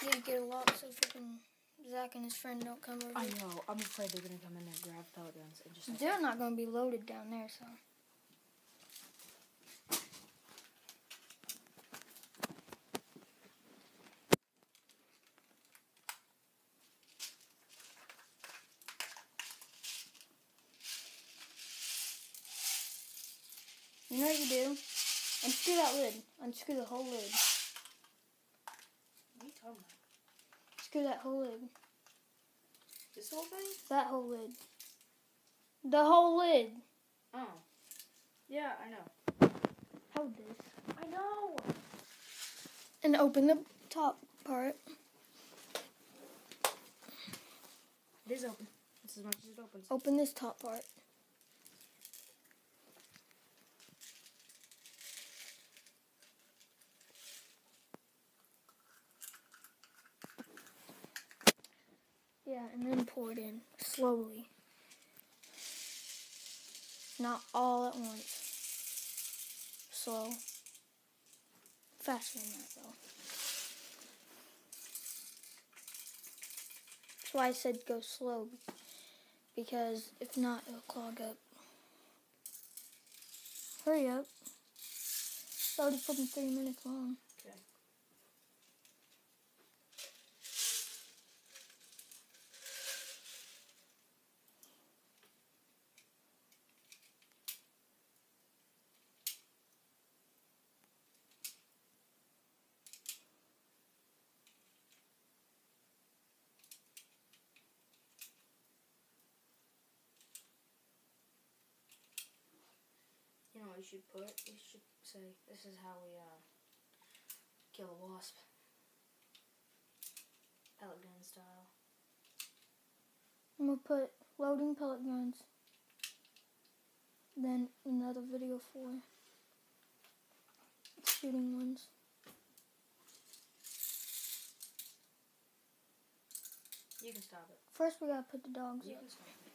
need to get a lock so freaking Zach and his friend don't come over. I know. I'm afraid they're gonna come in there, grab pellet guns, and just. They're not gonna be loaded down there, so. You know what you do? Unscrew that lid. Unscrew the whole lid. What are you talking about? Screw that whole lid. This whole thing? That whole lid. The whole lid. Oh. Yeah, I know. Hold this. I know. And open the top part. It is open. It's as much as it opens. Open this top part. Yeah, and then pour it in slowly. Not all at once. Slow. Faster than that, though. That's why I said go slow. Because if not, it'll clog up. Hurry up. It's already flipping 3 minutes long. Okay. You know what you should put? You should say, this is how we, kill a wasp. Pellet gun style. I'm gonna put loading pellet guns. Then another video for shooting ones. You can stop it. First we gotta put the dogs You up. can stop it.